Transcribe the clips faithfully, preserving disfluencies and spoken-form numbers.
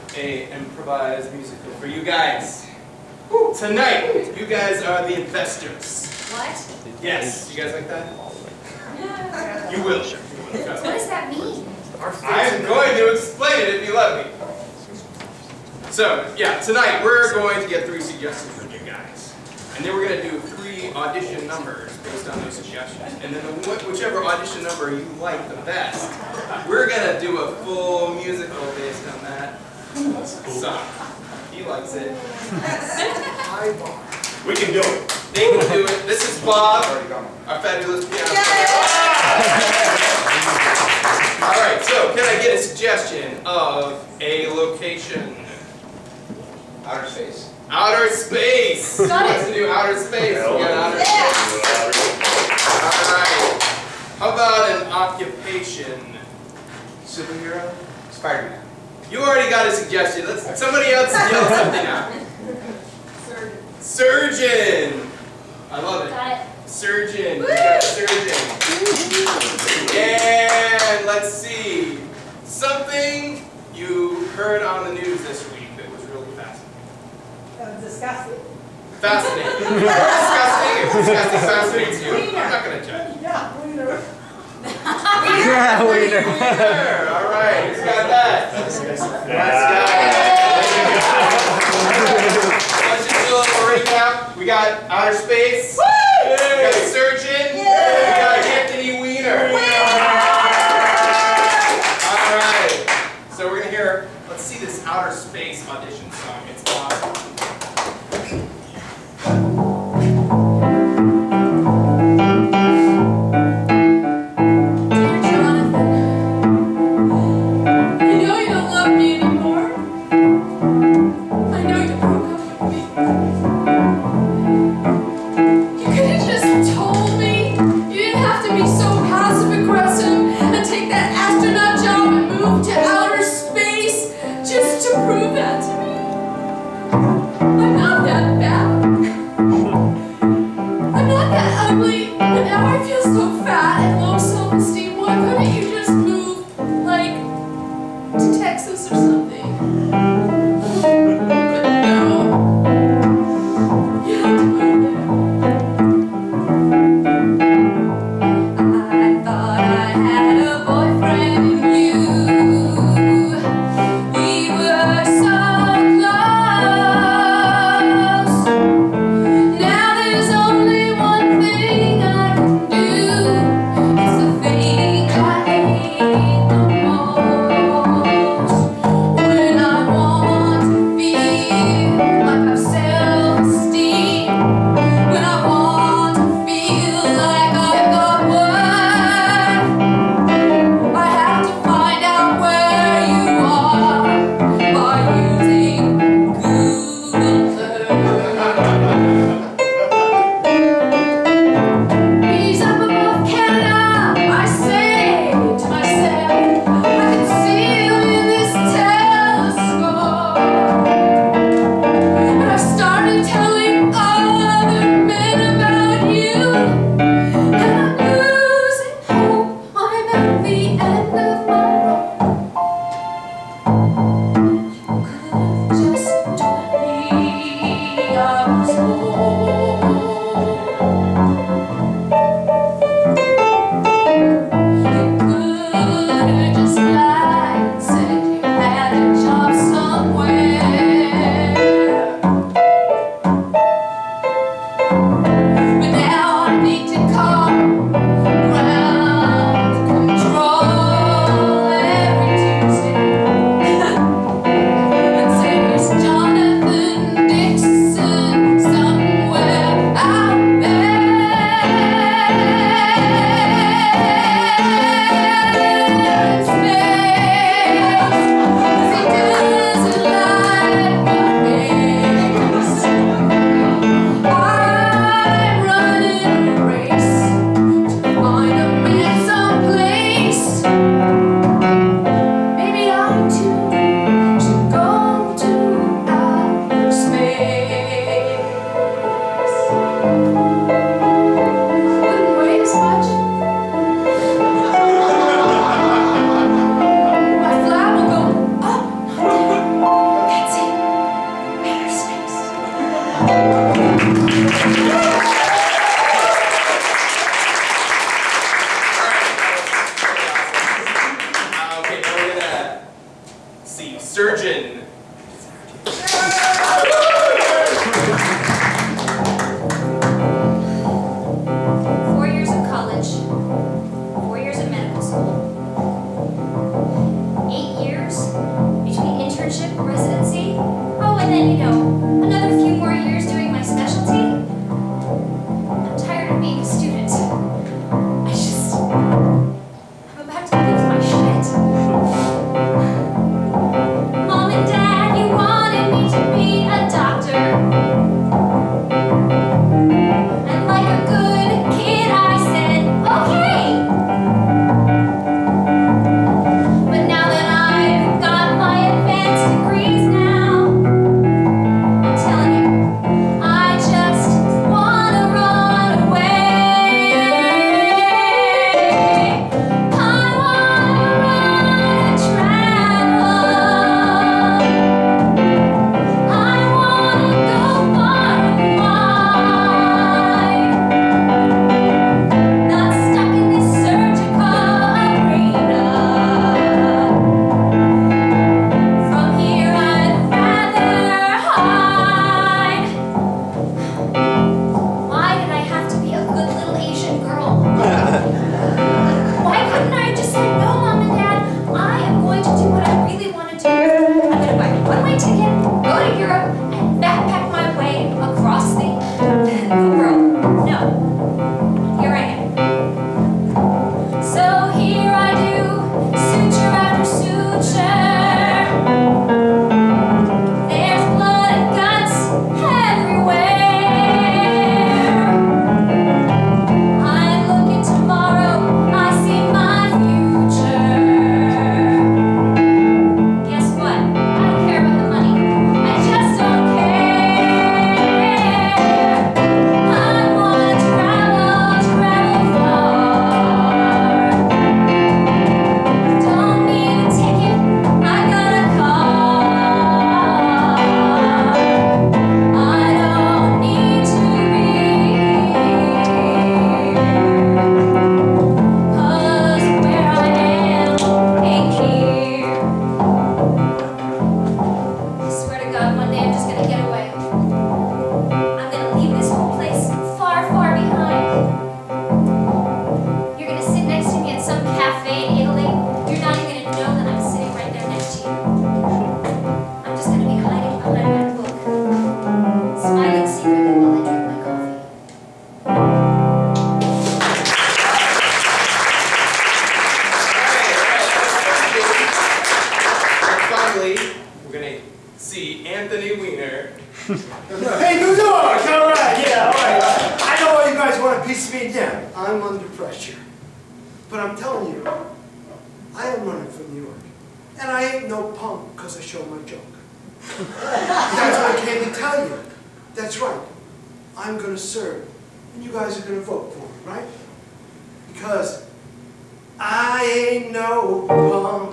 a improvised musical for you guys. Tonight, you guys are the investors. What? Yes. You guys like that? Yeah. You will. What does that mean? I'm going to explain it if you let me. So, yeah, tonight we're going to get three suggestions from you guys. And then we're going to do three audition numbers based on those suggestions. And then the, whichever audition number you like the best, we're going to do a full musical based on that song. He likes it. We can do it. They can do it. This is Bob, our fabulous piano player. Alright, so can I get a suggestion of a location? Outer space. Outer space! Who wants to do outer space? We got outer space. Alright. How about an occupation? Superhero? Spider-Man. You already got a suggestion. Let's somebody else yell something out. Surgeon. Surgeon! I love it. Got it. Surgeon. We got surgeon. And let's see. Something you heard on the news this week that was really fascinating. Uh, disgusting. Fascinating. Disgusting. If disgusting fascinates you, I'm not going to judge. Yeah, Wiener. Yeah, Wiener. Wiener. All right, who's got that? Let's just do a little recap. We got outer space. Woo! We got a surgeon. Yay! We got Anthony Wiener. All right. So we're gonna hear. Let's see this outer space audition song. It's awesome. To prove that to me. then, you know, another few more years doing my specialty. I'm tired of being a student. I just, I'm about to lose my shit. Mom and Dad, you wanted me to be a doctor. And like a good kid, I said, okay. But now that I've got my advanced degrees now, I'm telling you, I just wanna run away. I wanna run and travel. I wanna go far and wide, not stuck in this surgical arena. From here I'd rather hide. Why did I have to be a good little Asian girl? Why couldn't I have just said, no, Mom and Dad, I am going to do what I really want to do. I'm going to buy a one-way ticket, go to Europe, and backpack my way across the, the world. No. Here I am. So here I do, suture after suture. There's blood and guts everywhere. I look in tomorrow, I see my future. Guess what? I don't care about the money. I just don't care. I wanna travel, travel far. Don't need a ticket, I got a car. I don't need to be cause where I am ain't here. I swear to God, one day I'm just gonna get away. I'm gonna leave this whole place far, far behind. You're gonna sit next to me at some cafe in Italy. You're not even gonna know that I'm sitting right there next to you. I'm just gonna be hiding behind that book, smiling secretly while I drink my coffee. And finally, we're gonna see Anthony Wiener. Hey, New York! All right, yeah, all right. I know all you guys want a piece of me. Yeah, I'm under pressure. But I'm telling you, I am running for New York. And I ain't no punk because I show my junk. That's what I came to tell you. That's right. I'm going to serve. And you guys are going to vote for me, right? Because I ain't no punk.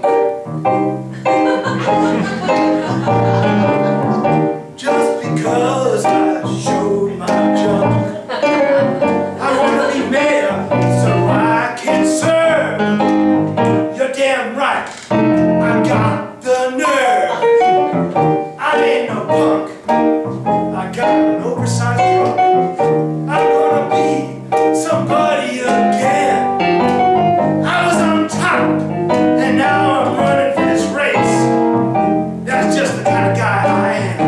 Just because I showed my junk. I want to be mayor so I can serve. You're damn right. I got the nerve. I ain't no punk. I got an oversized trunk. I'm gonna be somebody again. I was on top, and now I'm running for this race. That's just the kind of guy I am.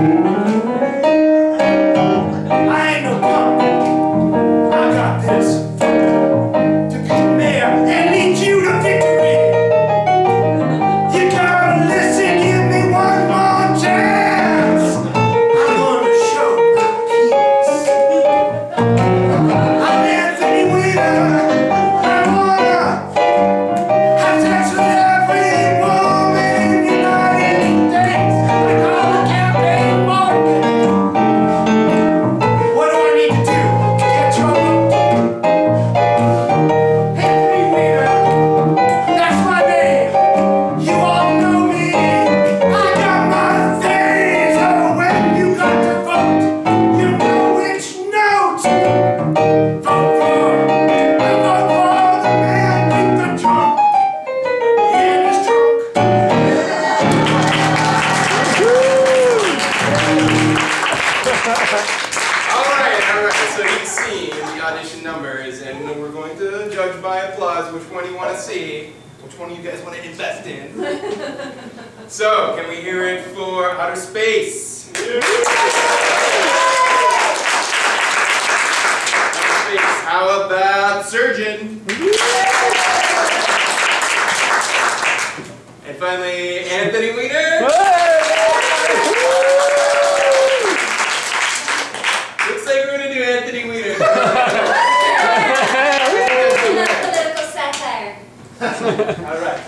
I ain't no punk. I got this to be mayor and lead you to victory. You gotta listen, give me one more chance. I'm gonna show my peace. I'm Anthony Wiener. I wanna have sex with every woman in the United States. I call the campaign marketing. What do I need to do to get your vote? Anthony Wiener, that's my name. You all know me. I got my thing. So when you got to vote, you know which note. Vote for, I vote for the man with the trunk in his trunk. Alright, alright, so you've seen the audition numbers, and we're going to judge by applause which one you want to see, which one you guys want to invest in. So, can we hear it for Outer Space? How about surgeon? And finally, Anthony Wiener. Looks like we're gonna do Anthony Wiener. Political satire. All right.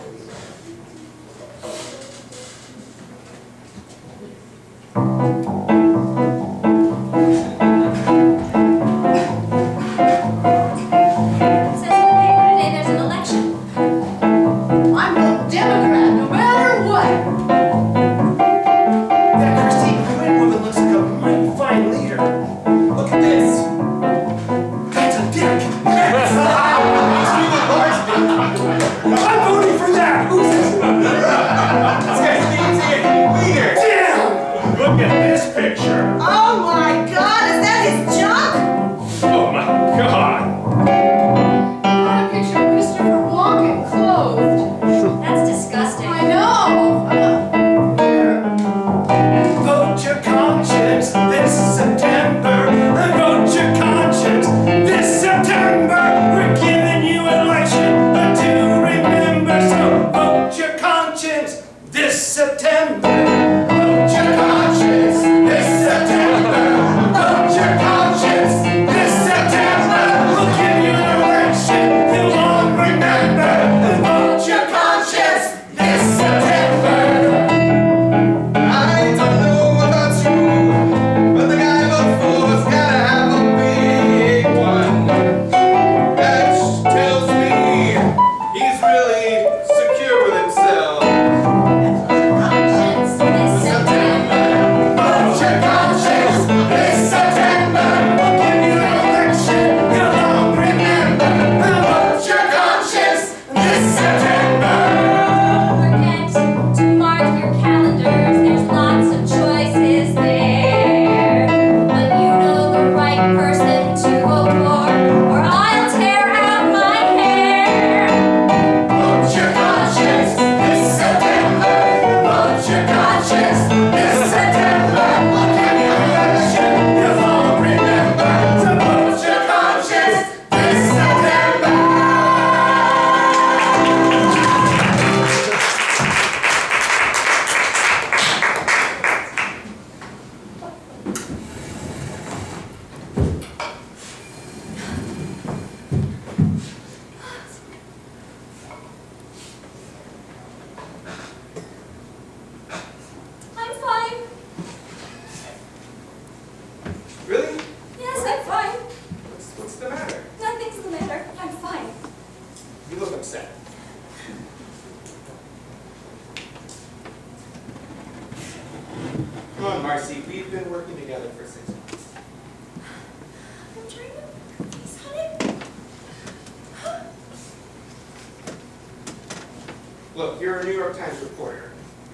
Look, you're a New York Times reporter.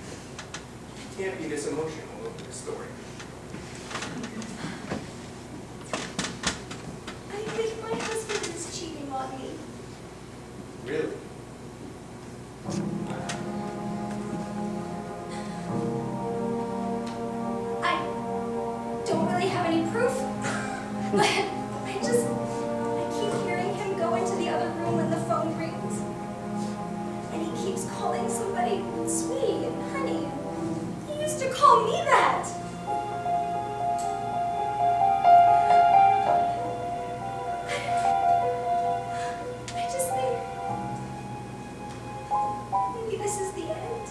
You can't be this emotional over the story. I think my husband is cheating on me. Really? I don't really have any proof, but I just, I keep hearing him go into the other room when the phone rings. And he keeps calling somebody sweetie and honey. He used to call me that. I just think maybe this is the end.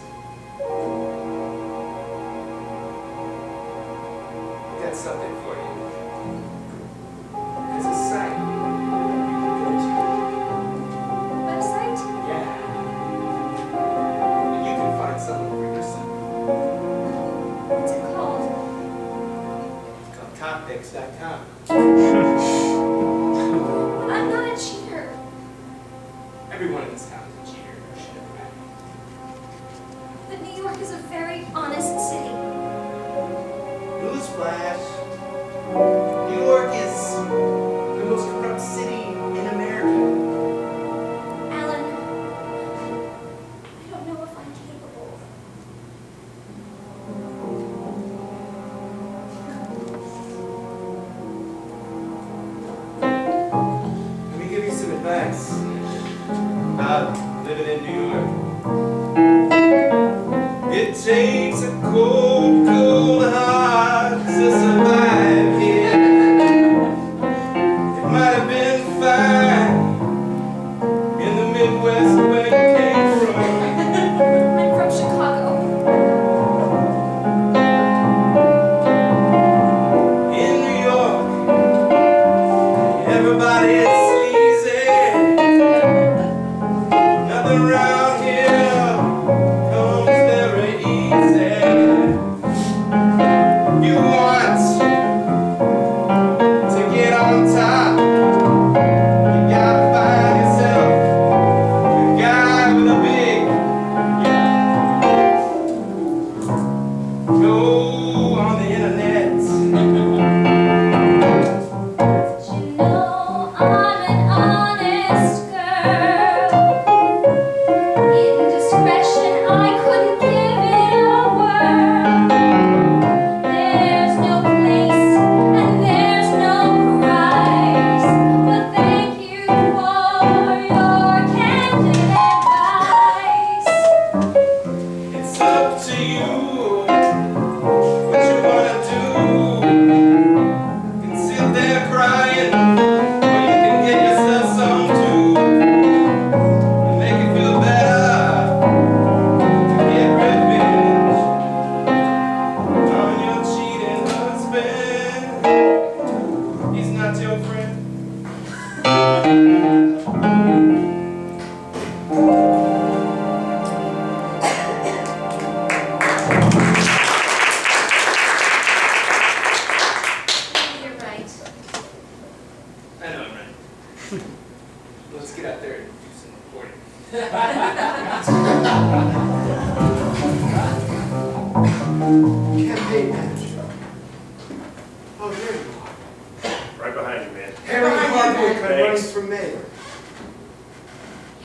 I got something for you. There's a site you can go to. Website? Yeah. And you can find someone for yourself. What's it called? It's called Topics dot com. But I'm not a cheater. Everyone in this town is a cheater. You should know that. But New York is a very honest city. Newsflash. New York is the most corrupt city in America. Alan, I don't know if I'm capable. complex about living in New York. It takes a cold, cold heart to survive here. It might have been fine in the Midwest where you came from. I'm from Chicago. In New York, everybody is sleazy. Nothing around here comes very easy. You want to get on top, you gotta find yourself a guy with a big, yeah. Go on the internet. You know I'm an honest girl. Indiscretion, I couldn't give it a word. There's no place and there's no price, but thank you for your candid advice. It's up to you what you wanna do. You can sit there crying, or you can get yourself some too, and make it feel better to get revenge on your cheating husband. He's not your friend. You're right. I know, I'm right. Let's get out there and do some recording. Campaign manager. Oh, there you are. Right behind you, man. Harry Hardwick, I'm running Thanks. for mayor.